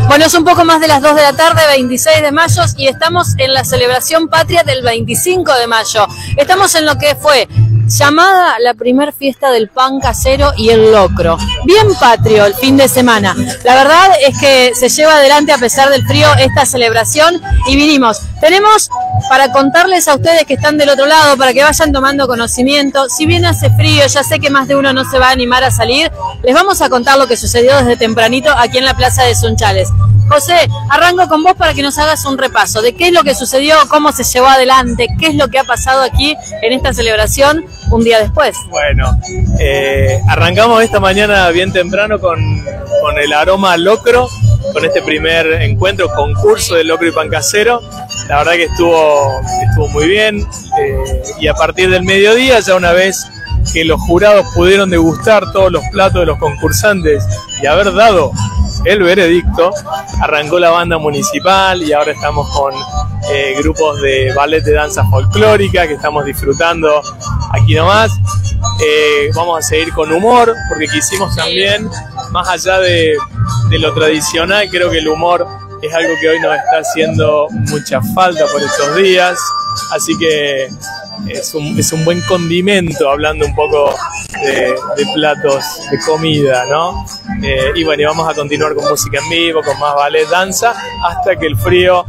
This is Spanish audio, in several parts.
Bueno, es un poco más de las 2 de la tarde, 26 de mayo, y estamos en la celebración patria del 25 de mayo. Estamos en lo que fue llamada la primer fiesta del pan casero y el locro. Bien patrio el fin de semana. La verdad es que se lleva adelante a pesar del frío esta celebración y vinimos. Tenemos para contarles a ustedes que están del otro lado, para que vayan tomando conocimiento. Si bien hace frío, ya sé que más de uno no se va a animar a salir, les vamos a contar lo que sucedió desde tempranito aquí en la Plaza de Sunchales. José, arranco con vos para que nos hagas un repaso de qué es lo que sucedió, cómo se llevó adelante, qué es lo que ha pasado aquí en esta celebración un día después. Bueno, arrancamos esta mañana bien temprano con el aroma locro, con este primer encuentro, concurso de locro y pan casero. La verdad que estuvo muy bien, y a partir del mediodía, ya una vez que los jurados pudieron degustar todos los platos de los concursantes y haber dado el veredicto, arrancó la banda municipal y ahora estamos con grupos de ballet de danza folclórica que estamos disfrutando aquí nomás. Vamos a seguir con humor porque quisimos también, más allá de lo tradicional, creo que el humor es algo que hoy nos está haciendo mucha falta por estos días, así que es un buen condimento, hablando un poco de platos de comida, ¿no? Y bueno, vamos a continuar con música en vivo, con más ballet, danza, hasta que el frío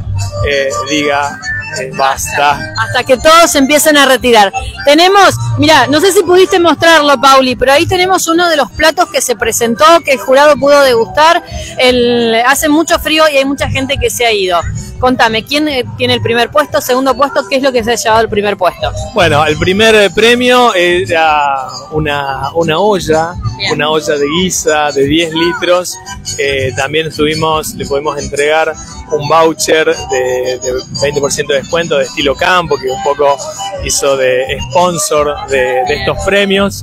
diga basta. Hasta que todos empiecen a retirar. Tenemos, mira, no sé si pudiste mostrarlo, Pauli, pero ahí tenemos uno de los platos que se presentó, que el jurado pudo degustar. Hace mucho frío y hay mucha gente que se ha ido. Contame, ¿quién tiene el primer puesto, segundo puesto? ¿Qué es lo que se ha llevado el primer puesto? Bueno, el primer premio era una olla, bien, una olla de guisa de 10 litros. También le pudimos entregar un voucher de 20% de descuento de Estilo Campo, que un poco hizo de sponsor de estos premios.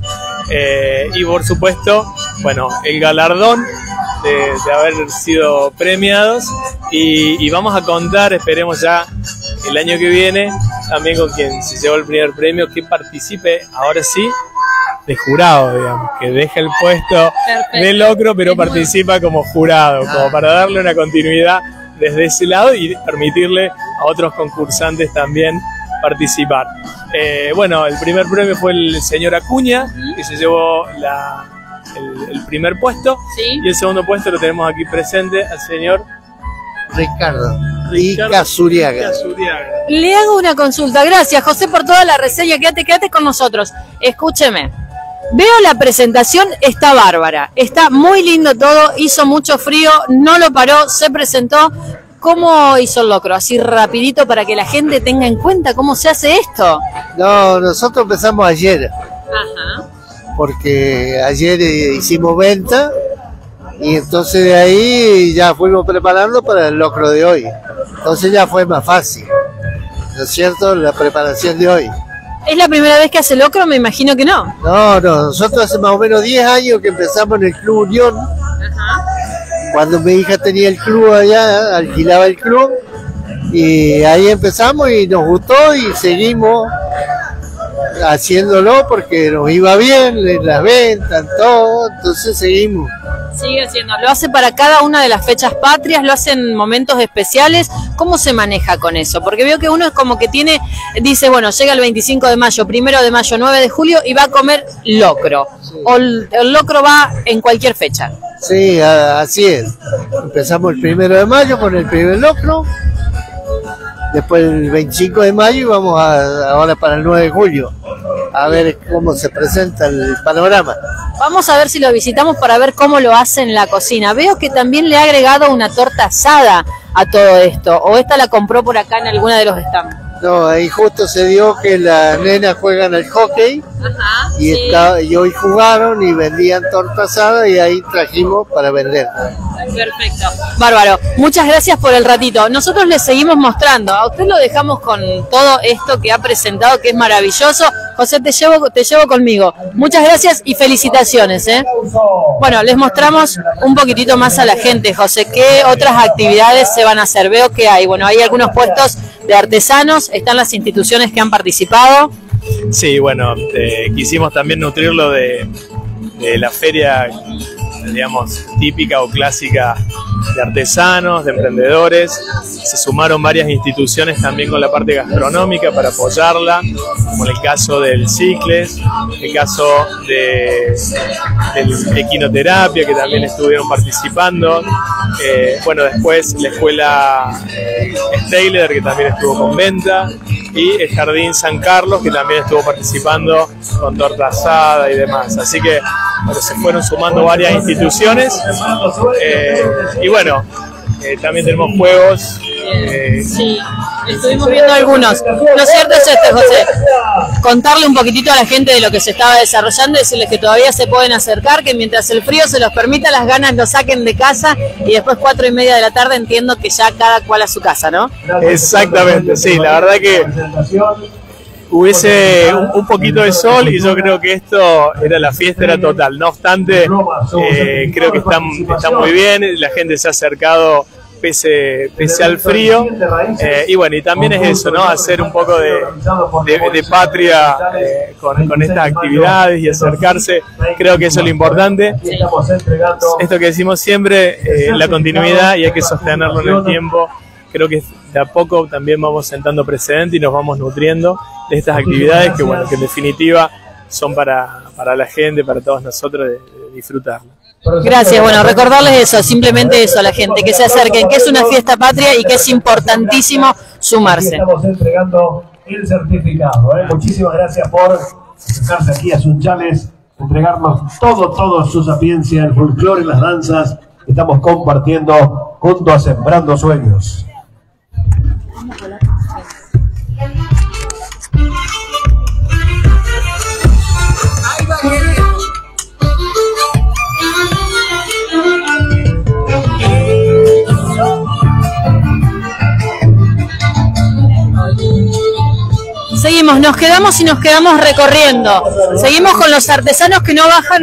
Y por supuesto, bueno, el galardón de haber sido premiados, y vamos a contar, esperemos ya el año que viene, también con quien se llevó el primer premio, que participe ahora sí de jurado, digamos, que deja el puesto de locro pero participa como jurado, como para darle una continuidad desde ese lado y permitirle a otros concursantes también participar. Bueno, el primer premio fue el señor Acuña, que se llevó el primer puesto, ¿sí? Y el segundo puesto lo tenemos aquí presente al señor Ricardo Casuriaga. Le hago una consulta. Gracias, José, por toda la reseña. Quédate con nosotros. Escúcheme. Veo la presentación, está bárbara. Está muy lindo todo. Hizo mucho frío, no lo paró, se presentó. ¿Cómo hizo el locro? Así rapidito para que la gente tenga en cuenta cómo se hace esto. No, nosotros empezamos ayer. Ajá. Porque ayer hicimos venta y entonces de ahí ya fuimos preparando para el locro de hoy. Entonces ya fue más fácil, ¿no es cierto? La preparación de hoy. ¿Es la primera vez que hace locro? Me imagino que no. No, nosotros hace más o menos 10 años que empezamos en el Club Unión. Ajá. Cuando mi hija tenía el club allá, alquilaba el club y ahí empezamos y nos gustó y seguimos haciéndolo porque nos iba bien en las ventas, todo, entonces seguimos. Sigue haciendo, lo hace para cada una de las fechas patrias, lo hace en momentos especiales. ¿Cómo se maneja con eso? Porque veo que uno es como que dice, bueno, llega el 25 de mayo, 1 de mayo, 9 de julio y va a comer locro. Sí. O el locro va en cualquier fecha. Sí, así es. Empezamos el 1 de mayo con el primer locro. Después el 25 de mayo y vamos ahora para el 9 de julio a ver cómo se presenta el panorama. Vamos a ver si lo visitamos para ver cómo lo hace en la cocina. Veo que también le ha agregado una torta asada a todo esto, o esta la compró por acá en alguna de los stands. No, ahí justo se dio que las nenas juegan al hockey. Ajá, y, sí. Y hoy jugaron y vendían torta asada y ahí trajimos para vender. Perfecto, bárbaro. Muchas gracias por el ratito. Nosotros les seguimos mostrando. A usted lo dejamos con todo esto que ha presentado, que es maravilloso. José, te llevo conmigo. Muchas gracias y felicitaciones, ¿eh? Bueno, les mostramos un poquitito más a la gente, José. ¿Qué otras actividades se van a hacer? Veo que hay, bueno, hay algunos puestos de artesanos, están las instituciones que han participado. Sí, bueno, quisimos también nutrirlo de la feria digamos, típica o clásica de artesanos, de emprendedores. Se sumaron varias instituciones también con la parte gastronómica para apoyarla, como en el caso del Cicles, el caso del Equinoterapia, que también estuvieron participando. Bueno, después la escuela Steyler, que también estuvo con venta, y el Jardín San Carlos, que también estuvo participando con torta asada y demás. Así que bueno, se fueron sumando varias instituciones. Y bueno, también tenemos juegos. Sí, estuvimos viendo algunos. Lo cierto es José, contarle un poquitito a la gente de lo que se estaba desarrollando y decirles que todavía se pueden acercar, que mientras el frío se los permita, las ganas lo saquen de casa, y después 4:30 de la tarde entiendo que ya cada cual a su casa, ¿no? Exactamente, sí, la verdad que hubiese un poquito de sol y yo creo que esto era la fiesta, era total. No obstante, creo que está muy bien, la gente se ha acercado pese al frío, y bueno, y también es eso, ¿no? Hacer un poco de patria con estas actividades y acercarse, creo que eso es lo importante. Esto que decimos siempre, la continuidad, y hay que sostenerlo en el tiempo. Creo que de a poco también vamos sentando precedente y nos vamos nutriendo de estas actividades que, bueno, que en definitiva son para la gente, para todos nosotros, de disfrutarlo. Gracias, bueno, recordarles eso, simplemente eso a la gente, que se acerquen, que es una fiesta patria y que es importantísimo sumarse. Estamos entregando el certificado. Muchísimas gracias por acercarse aquí a Sunchales, entregarnos toda su sapiencia, el folclore, las danzas que estamos compartiendo junto a Sembrando Sueños. Seguimos, nos quedamos recorriendo. Seguimos con los artesanos que no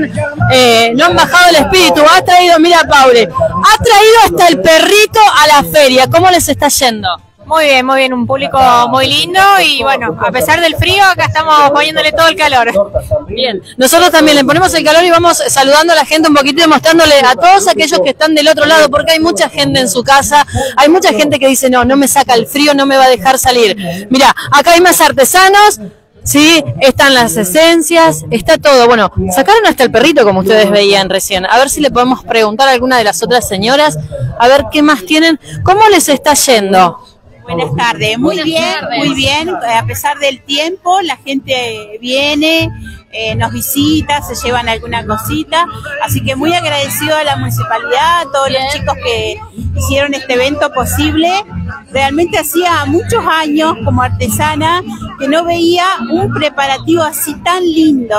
han bajado el espíritu. Ha traído, mira Paule, ha traído hasta el perrito a la feria. ¿Cómo les está yendo? Muy bien, un público muy lindo y bueno, a pesar del frío, acá estamos poniéndole todo el calor. Bien, nosotros también le ponemos el calor y vamos saludando a la gente un poquito y mostrándole a todos aquellos que están del otro lado, porque hay mucha gente en su casa, hay mucha gente que dice, no me saca el frío, no me va a dejar salir. Mira, acá hay más artesanos, sí, están las esencias, está todo. Bueno, sacaron hasta el perrito, como ustedes veían recién. A ver si le podemos preguntar a alguna de las otras señoras, a ver qué más tienen. ¿Cómo les está yendo? Buenas tardes, muy bien, a pesar del tiempo, la gente viene, nos visita, se llevan alguna cosita, así que muy agradecido a la municipalidad, a todos los chicos que hicieron este evento posible. Realmente hacía muchos años como artesana que no veía un preparativo así tan lindo,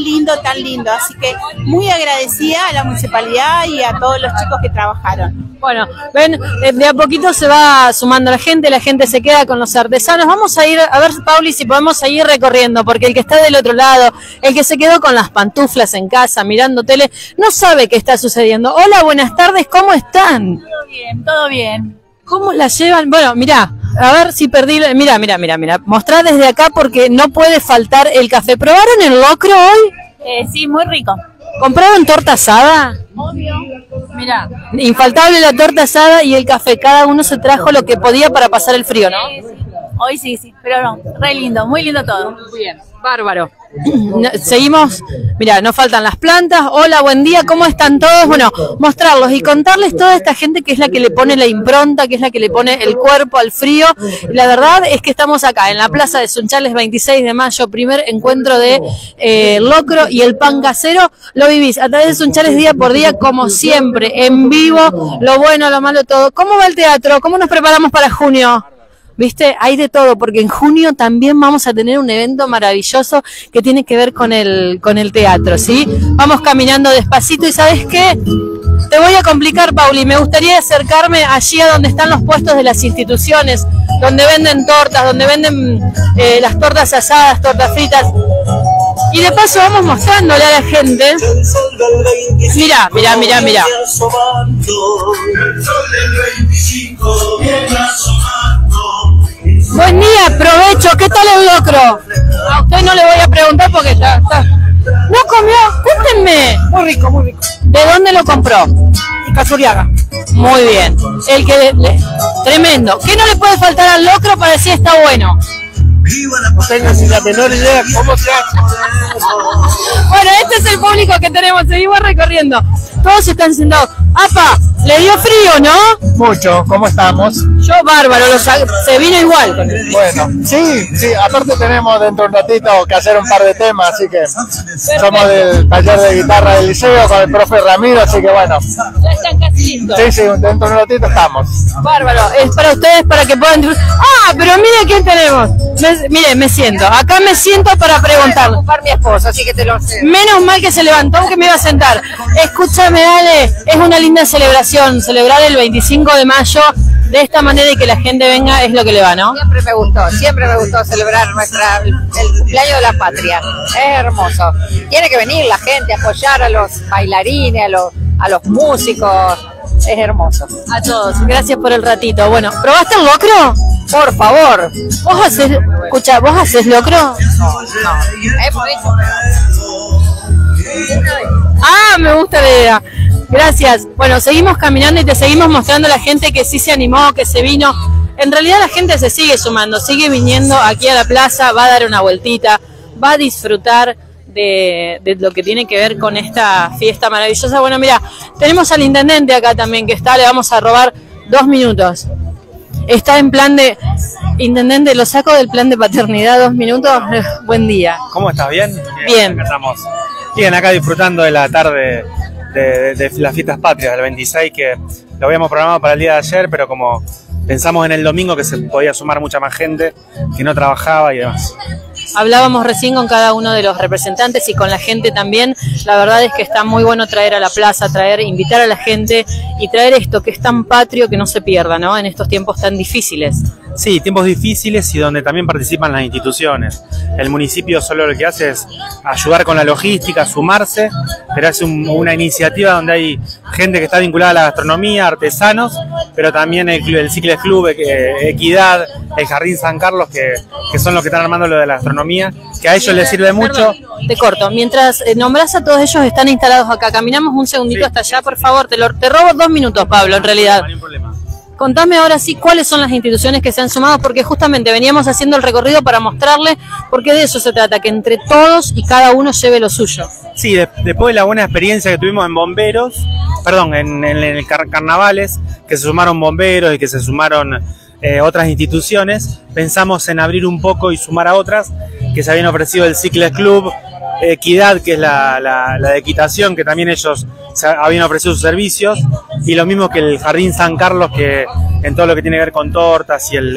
así que muy agradecida a la municipalidad y a todos los chicos que trabajaron. Bueno, ven, de a poquito se va sumando la gente se queda con los artesanos. Vamos a ir, a ver, Pauli, si podemos seguir recorriendo, porque el que está del otro lado, el que se quedó con las pantuflas en casa mirando tele, no sabe qué está sucediendo. Hola, buenas tardes, ¿cómo están? Todo bien. ¿Cómo la llevan? Bueno, mirá, a ver si perdí, mira, mostrá desde acá porque no puede faltar el café. ¿Probaron el locro hoy? Sí, muy rico. ¿Compraron torta asada? Obvio. Mira, infaltable la torta asada y el café. Cada uno se trajo lo que podía para pasar el frío, ¿no? Hoy sí, pero no, re lindo, muy lindo todo. Muy bien, bárbaro. Seguimos, mira, nos faltan las plantas. Hola, buen día, ¿cómo están todos? Bueno, mostrarlos y contarles toda esta gente que es la que le pone la impronta, que es la que le pone el cuerpo al frío. La verdad es que estamos acá en la Plaza de Sunchales, 26 de mayo, primer encuentro de locro y el pan casero. Lo vivís a través de Sunchales día por día, como siempre, en vivo, lo bueno, lo malo, todo. ¿Cómo va el teatro? ¿Cómo nos preparamos para junio? ¿Viste? Hay de todo, porque en junio también vamos a tener un evento maravilloso que tiene que ver con el teatro, ¿sí? Vamos caminando despacito y ¿sabes qué? Te voy a complicar, Pauli, me gustaría acercarme allí a donde están los puestos de las instituciones, donde venden tortas, donde venden las tortas asadas, tortas fritas. Y de paso vamos mostrándole a la gente. Mirá. Buen día, provecho. ¿Qué tal el locro? A usted no le voy a preguntar porque ya está. ¿No comió? Cuéntenme. Muy rico. ¿De dónde lo compró? Casuriaga. Muy bien. Tremendo. ¿Qué no le puede faltar al locro para decir está bueno? No tengo ni la menor idea cómo se hace. Bueno, este es el público que tenemos. Seguimos recorriendo. Todos están sentados. ¡Apa! ¿Le dio frío, no? Mucho, ¿cómo estamos? Yo bárbaro, se vino igual. Bueno, sí, aparte tenemos dentro de un ratito que hacer un par de temas, así que somos del taller de guitarra del liceo con el profe Ramiro, así que bueno. Ya están casi listos. Sí, dentro de un ratito estamos. Bárbaro, es para ustedes para que puedan... ¡Ah, pero mire quién tenemos! Mire, me siento. Acá me siento para preguntarle. Para mi esposo, así que te lo sé. Menos mal que se levantó, que me iba a sentar. Escúchame, Ale, es una linda celebración. Celebrar el 25 de mayo de esta manera y que la gente venga es lo que le va, ¿no? Siempre me gustó celebrar el cumpleaños de la patria. Es hermoso. Tiene que venir la gente a apoyar a los bailarines, a los músicos. Es hermoso. A todos, gracias por el ratito. Bueno, ¿probaste el locro? Por favor. ¿Vos haces locro? No. Hemos hecho. Ah, me gusta la idea. Gracias. Bueno, seguimos caminando y te seguimos mostrando a la gente que sí se animó, que se vino. En realidad la gente se sigue sumando, sigue viniendo aquí a la plaza, va a dar una vueltita, va a disfrutar de lo que tiene que ver con esta fiesta maravillosa. Bueno, mira, tenemos al intendente acá también que está, le vamos a robar 2 minutos. Está en plan de... Intendente, lo saco del plan de paternidad 2 minutos. Buen día. ¿Cómo estás? ¿Bien? Bien. Acá estamos. Bien, acá disfrutando de la tarde de las fiestas patrias del 26, que lo habíamos programado para el día de ayer, pero como pensamos en el domingo que se podía sumar mucha más gente que no trabajaba y demás. Hablábamos recién con cada uno de los representantes y con la gente también. La verdad es que está muy bueno traer a la plaza, invitar a la gente y traer esto que es tan patrio que no se pierda, ¿no? En estos tiempos tan difíciles. Sí, tiempos difíciles y donde también participan las instituciones. El municipio solo lo que hace es ayudar con la logística, sumarse, pero es una iniciativa donde hay gente que está vinculada a la gastronomía, artesanos, pero también el Cicles Club, Equidad, el Jardín San Carlos, que son los que están armando lo de la gastronomía, que a ellos les sirve mucho. Te corto, mientras nombrás a todos ellos, están instalados acá. Caminamos un segundito hasta allá, por favor. Te robo 2 minutos, Pablo, en realidad. No hay problema. Contame ahora sí cuáles son las instituciones que se han sumado, porque justamente veníamos haciendo el recorrido para mostrarle, porque de eso se trata, que entre todos y cada uno lleve lo suyo. Sí, después de la buena experiencia que tuvimos en carnavales, que se sumaron bomberos y que se sumaron otras instituciones, pensamos en abrir un poco y sumar a otras, que se habían ofrecido el Cicles Club, Equidad, que es la de equitación, que también ellos habían ofrecido sus servicios, y lo mismo que el Jardín San Carlos, que en todo lo que tiene que ver con tortas y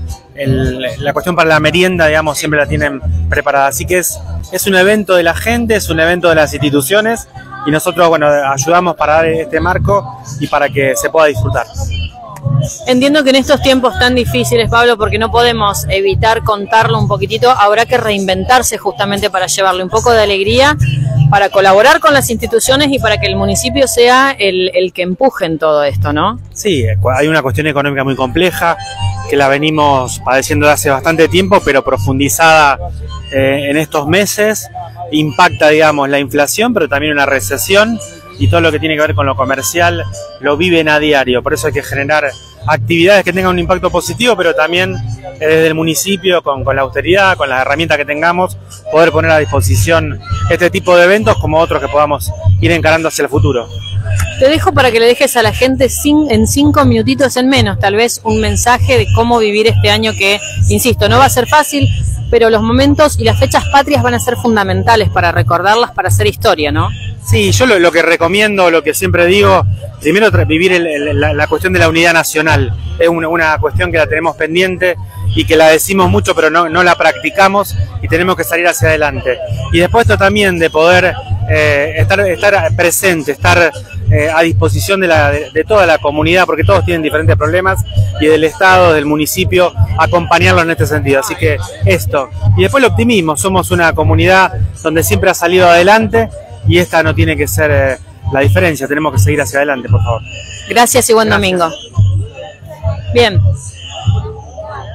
la cuestión para la merienda, digamos, siempre la tienen preparada. Así que es un evento de la gente, es un evento de las instituciones, y nosotros, bueno, ayudamos para dar este marco y para que se pueda disfrutar. Entiendo que en estos tiempos tan difíciles, Pablo, porque no podemos evitar contarlo un poquitito, habrá que reinventarse justamente para llevarle un poco de alegría, para colaborar con las instituciones y para que el municipio sea el que empuje en todo esto, ¿no? Sí, hay una cuestión económica muy compleja que la venimos padeciendo de hace bastante tiempo, pero profundizada en estos meses. Impacta, digamos, la inflación, pero también una recesión, y todo lo que tiene que ver con lo comercial lo viven a diario. Por eso hay que generar actividades que tengan un impacto positivo, pero también desde el municipio, con la austeridad, con las herramientas que tengamos, poder poner a disposición este tipo de eventos como otros que podamos ir encarando hacia el futuro. Te dejo para que le dejes a la gente en 5 minutitos en menos, tal vez un mensaje de cómo vivir este año que, insisto, no va a ser fácil, pero los momentos y las fechas patrias van a ser fundamentales para recordarlas, para hacer historia, ¿no? Sí, yo lo que recomiendo, lo que siempre digo, primero vivir la cuestión de la unidad nacional. Es una cuestión que la tenemos pendiente y que la decimos mucho, pero no la practicamos, y tenemos que salir hacia adelante. Y después esto también de poder estar presente, estar a disposición de toda la comunidad, porque todos tienen diferentes problemas, y del Estado, del municipio, acompañarlos en este sentido. Así que esto. Y después el optimismo. Somos una comunidad donde siempre ha salido adelante, y esta no tiene que ser la diferencia. Tenemos que seguir hacia adelante, por favor. Gracias y buen domingo. Bien.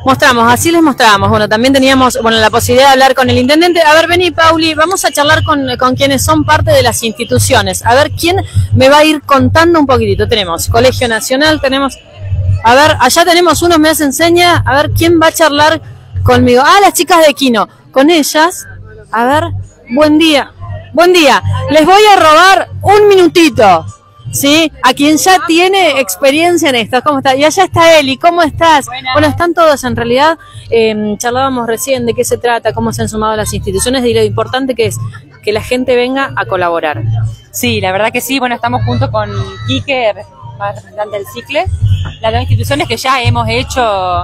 Mostramos, así les mostrábamos. Bueno, también teníamos la posibilidad de hablar con el intendente. A ver, vení, Pauli, vamos a charlar con quienes son parte de las instituciones. A ver quién me va a ir contando un poquitito. Tenemos Colegio Nacional, tenemos... A ver, allá tenemos unos, me hacen seña. A ver, ¿quién va a charlar conmigo? Ah, las chicas de Quino. Con ellas, a ver, buen día. Buen día. Les voy a robar un minutito. Sí, a quien ya tiene experiencia en esto. ¿Cómo está? Y allá está Eli, ¿cómo estás? Buenas. Bueno, están todos en realidad. Charlábamos recién de qué se trata, cómo se han sumado las instituciones y lo importante que es que la gente venga a colaborar. Sí, la verdad que sí. Bueno, estamos junto con Quique, representante del CICLE, las dos instituciones que ya hemos hecho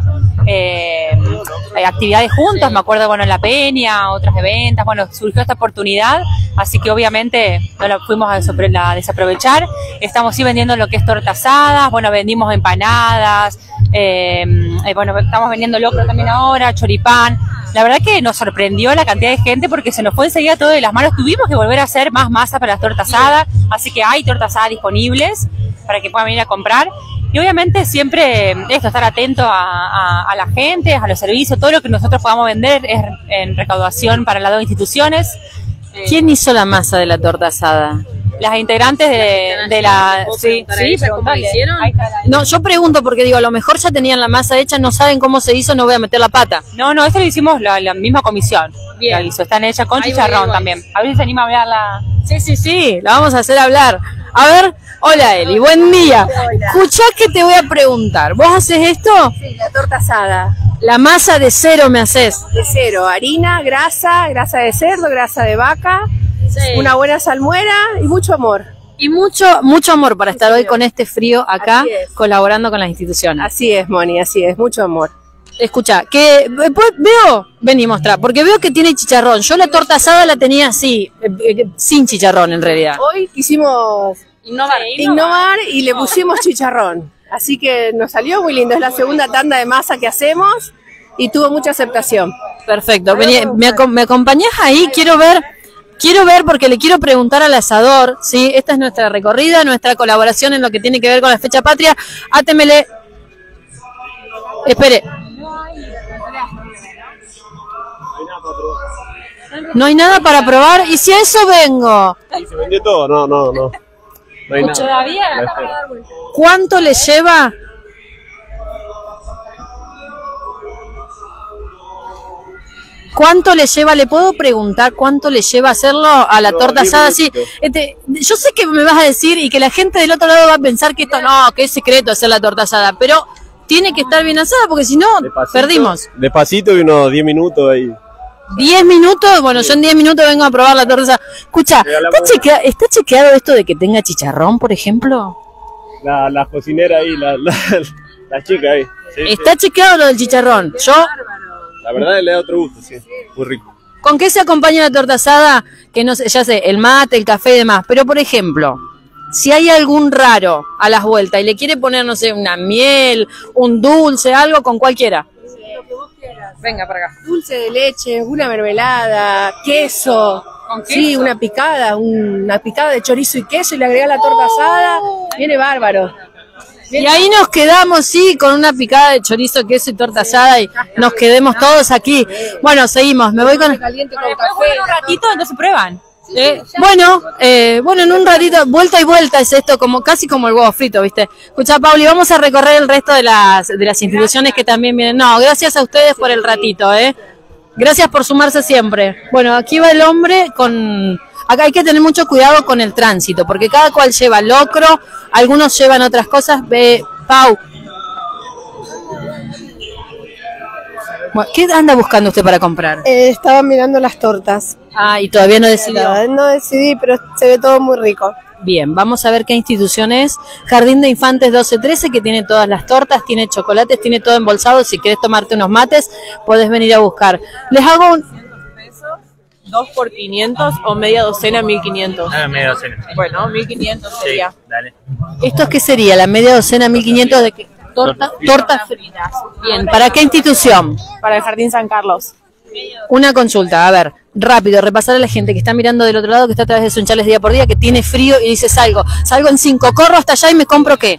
actividades juntos, me acuerdo, bueno, en La Peña, otras eventos, bueno, surgió esta oportunidad, así que obviamente no la fuimos a desaprovechar. Estamos sí vendiendo lo que es tortas asadas, bueno, vendimos empanadas, bueno, estamos vendiendo locro también ahora, choripán. La verdad que nos sorprendió la cantidad de gente porque se nos fue enseguida todo de las manos. Tuvimos que volver a hacer más masa para las tortas asadas, así que hay tortas asadas disponibles para que puedan venir a comprar. Y obviamente siempre esto, estar atento a la gente, a los servicios, todo lo que nosotros podamos vender es en recaudación para las dos instituciones. ¿Quién hizo la masa de la torta asada? Las integrantes de la... Sí, ¿Cómo hicieron? No, yo pregunto porque digo, a lo mejor ya tenían la masa hecha, no saben cómo se hizo, no voy a meter la pata. No, eso lo hicimos la misma comisión. Bien. La hizo, están hechas con chicharrón también. A ver si se anima a hablarla. Sí, la vamos a hacer hablar. A ver, hola Eli, buen día. Escuchá que te voy a preguntar, ¿vos haces esto? Sí, la torta asada. La masa de cero me haces. De cero, harina, grasa de cerdo, grasa de vaca, una buena salmuera y mucho amor. Y mucho amor para estar hoy con este frío acá, colaborando con las instituciones. Así es, Moni, así es, mucho amor. Escucha, que veo, vení mostrar, porque veo que tiene chicharrón. Yo la torta asada la tenía así, sin chicharrón en realidad. Hoy quisimos innovar y le pusimos chicharrón. Así que nos salió muy lindo. Es la segunda tanda de masa que hacemos y tuvo mucha aceptación. Perfecto. Vení, ¿me acompañás ahí? Quiero ver porque le quiero preguntar al asador, ¿sí? Esta es nuestra recorrida, nuestra colaboración en lo que tiene que ver con la fecha patria. Átemele. Espere. No hay nada para probar. ¿Y si a eso vengo? Se vendió todo, no hay nada. ¿Todavía? ¿Cuánto le lleva? ¿Cuánto le lleva? ¿Le puedo preguntar cuánto le lleva hacerlo a la torta asada? Sí, yo sé que me vas a decir y que la gente del otro lado va a pensar que esto que es secreto hacer la torta asada, pero tiene que estar bien asada porque si no, perdimos. Despacito y unos 10 minutos ahí. 10 minutos, bueno, yo en 10 minutos vengo a probar la torta asada. Escucha, ¿está chequeado esto de que tenga chicharrón, por ejemplo? La cocinera ahí, la chica ahí. Sí, ¿Está chequeado lo del chicharrón? Yo... La verdad le da otro gusto, sí, muy rico. ¿Con qué se acompaña la torta asada? Que no sé, ya sé, el mate, el café y demás. Pero, por ejemplo, si hay algún raro a las vueltas y le quiere poner, no sé, una miel, un dulce, algo, con cualquiera. Sí, lo que vos quieras. Venga para acá. Dulce de leche, una mermelada, queso. ¿Con queso? Sí, una picada de chorizo y queso y le agregás la torta asada. Viene bárbaro. Y ahí nos quedamos, sí, con una picada de chorizo, queso y torta asada y nos quedemos todos aquí. Bueno, seguimos, me voy con... Caliente con café. En un ratito, entonces prueban. Bueno, en un ratito, vuelta y vuelta es esto, casi como el huevo frito, ¿viste? Escuchá, Pauli, vamos a recorrer el resto de las instituciones que también vienen. No, gracias a ustedes por el ratito, Gracias por sumarse siempre. Bueno, aquí va el hombre con... Acá hay que tener mucho cuidado con el tránsito, porque cada cual lleva locro, algunos llevan otras cosas. Pau. Bueno, ¿qué anda buscando usted para comprar? Estaba mirando las tortas. Ah, y todavía no decidió. No decidí, pero se ve todo muy rico. Bien, vamos a ver qué institución es. Jardín de Infantes 1213, que tiene todas las tortas, tiene chocolates, tiene todo embolsado. Si querés tomarte unos mates, podés venir a buscar. Les hago un... 2 por 500 o media docena 1500. Media docena. Bueno, 1500 sería. Sí, dale. ¿Esto qué sería? ¿La media docena 1500 de qué? Tortas fritas. Bien, ¿para qué institución? Para el Jardín San Carlos. Una consulta, a ver, rápido, repasar a la gente que está mirando del otro lado, que está a través de Sunchales día por día, que tiene frío y dice salgo en 5, corro hasta allá y me compro ¿qué?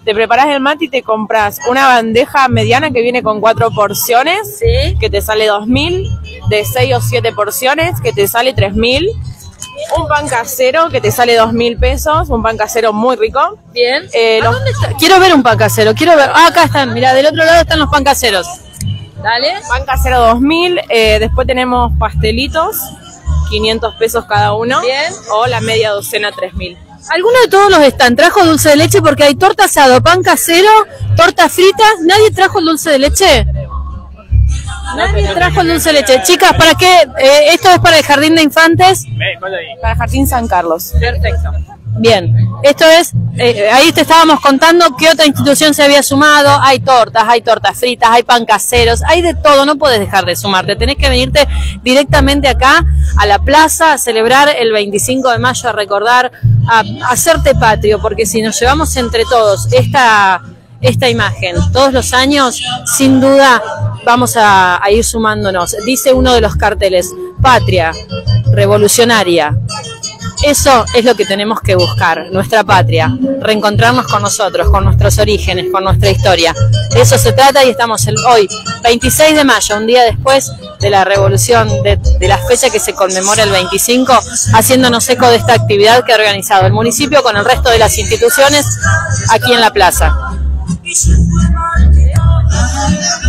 Te preparas el mate y te compras una bandeja mediana que viene con 4 porciones, ¿sí? Que te sale 2.000, de 6 o 7 porciones, que te sale 3.000. Un pan casero que te sale 2.000 pesos, un pan casero muy rico. Bien. ¿Dónde está? Quiero ver un pan casero, quiero ver. Ah, acá están, mira, del otro lado están los pan caseros. Dale. Pan casero 2.000, después tenemos pastelitos, 500 pesos cada uno. Bien. O la media docena 3.000. ¿Alguno de todos los están? ¿Trajo dulce de leche? Porque hay torta asado, pan casero, tortas fritas. ¿Nadie trajo el dulce de leche? Nadie trajo el dulce de leche. Chicas, ¿para qué? Esto es para el Jardín de Infantes. Para el Jardín San Carlos. Perfecto. Bien, esto es, ahí te estábamos contando qué otra institución se había sumado. Hay tortas fritas, hay pan caseros, hay de todo, no puedes dejar de sumarte. Tenés que venirte directamente acá a la plaza a celebrar el 25 de mayo, a recordar, a hacerte patrio, porque si nos llevamos entre todos esta imagen todos los años, sin duda vamos a ir sumándonos. Dice uno de los carteles, patria, revolucionaria. Eso es lo que tenemos que buscar, nuestra patria, reencontrarnos con nosotros, con nuestros orígenes, con nuestra historia. De eso se trata y estamos hoy, 26 de mayo, un día después de la revolución, de la fecha que se conmemora el 25, haciéndonos eco de esta actividad que ha organizado el municipio con el resto de las instituciones aquí en la plaza.